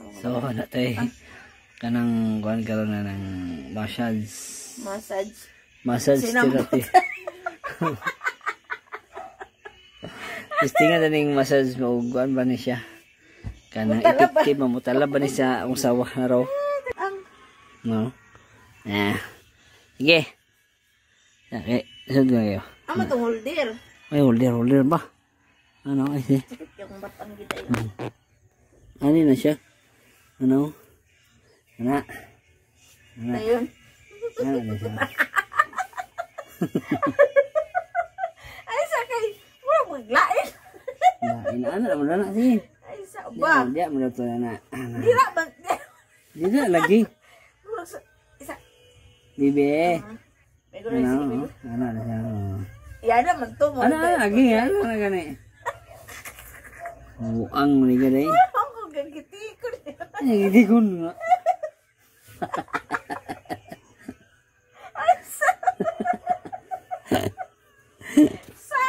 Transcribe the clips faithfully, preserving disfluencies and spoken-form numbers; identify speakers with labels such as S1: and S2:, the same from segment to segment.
S1: So, natay kanang kuan karon na ng massage.
S2: Massage.
S1: Massage therapy. Istinga daning massage mo kuan ba ni siya? Kanang effective mamutala ba ni siya ang usawa na raw? No. Ah. Sige. Okay, sunod nga kayo.
S2: Ama tong holder.
S1: Ay, holder, holder ba? Ano, ay, sige.
S2: Yung batang kita yun.
S1: Hmm. Ano na siya? Ano? Ana? Ana?
S2: Ayun.
S1: Ano na siya?
S2: Ay, sakay. Wala maglain.
S1: Lain, ano na mo na, sige.
S2: Ay, sa ba?
S1: Di, di, mo na ito na.
S2: Dira ba?
S1: Di na, lagi.
S2: Isa.
S1: Bibi.
S2: May gulay
S1: Ano?
S2: sige.
S1: Ano na siya?
S2: Yan naman to.
S1: Ano, ano, lagi, ano na gani? Buang mo ni gani.
S2: Ako gagiti ko niya.
S1: Ay, hindi ko nga.
S2: Ay, sa. Sa.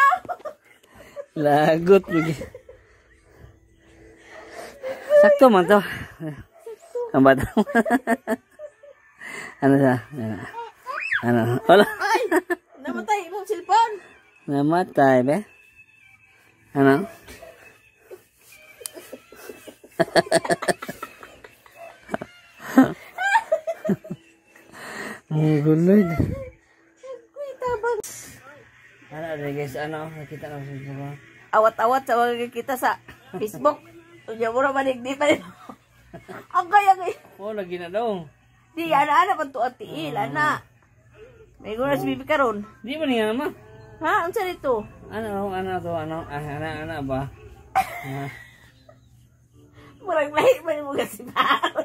S1: Lagot lagi. Sakto man to. Ang bata mo. Ano siya? Ano? Ano? Wala.
S2: Ay, namatay imong cellphone.
S1: Namatay, be? Ano? Ang gulod.
S2: Kuita bang.
S1: Ano, guys, ano? Nakita na sa mga.
S2: Awat-awat sa mga kita sa Facebook. Unya mo ra manig di pa rin. Ang kaya kay.
S1: Oh, lagi na daw.
S2: Di ana ana pan tuat tiil ana. May guna si bibi karon.
S1: Di ba niya naman?
S2: Ha, unsa dito?
S1: Ano, ano to, ano? Ah, ano, ano ba? Ah.
S2: Murag lahi man mo kasi baon.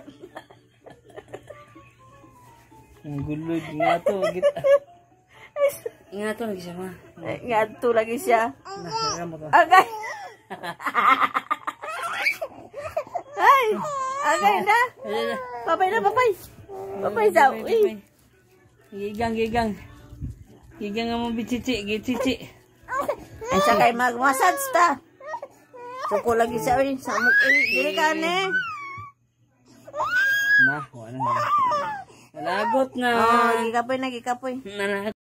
S1: Ang gulod nga to, git. Nga to lagi siya ma.
S2: Ngadto lagi siya.
S1: Nasara mo to.
S2: Agay. Ay, agay na. Papay na, papay. Papay daw. Uy.
S1: Gigang, gigang. Gigang nga mo bicici, gicici.
S2: Ay, sakay mag-massage ta. Suko lagi siya. Uy, samok. Uy, dili ka ne.
S1: Na, wala na. Lagot na.
S2: Oh, gikapoy na, gikapoy.
S1: Na,